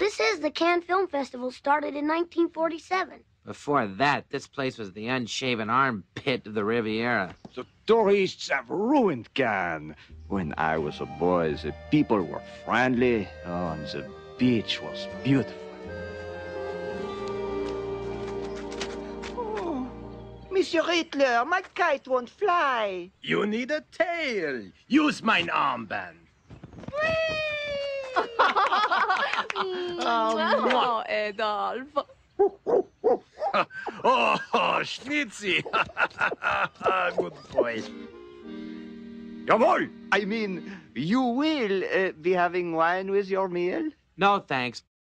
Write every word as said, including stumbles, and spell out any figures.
This is the Cannes Film Festival, started in nineteen forty-seven. Before that, this place was the unshaven armpit of the Riviera. The tourists have ruined Cannes. When I was a boy, the people were friendly, oh, and the beach was beautiful. Oh, Monsieur Hitler, my kite won't fly. You need a tail. Use mein armband. Oh, Adolf. Oh, Schnitzi. Good boy. Jawohl. I mean, you will uh, be having wine with your meal? No, thanks.